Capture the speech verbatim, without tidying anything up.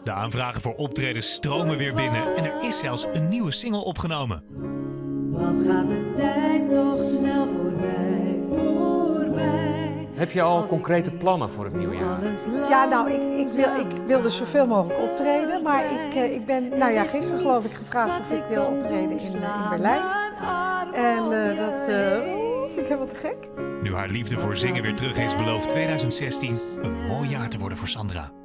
De aanvragen voor optredens stromen weer binnen en er is zelfs een nieuwe single opgenomen. Wat gaat de tijd toch snel voorbij, voorbij. Heb je al concrete plannen voor het nieuwe jaar? Ja, nou, ik, ik, wil, ik wilde zoveel mogelijk optreden, maar ik, uh, ik ben, nou ja, gisteren geloof ik gevraagd of ik wil optreden in, uh, in Berlijn. En uh, dat uh, vind ik helemaal te gek. Nu haar liefde voor zingen weer terug is, belooft tweeduizend zestien een mooi jaar te worden voor Sandra.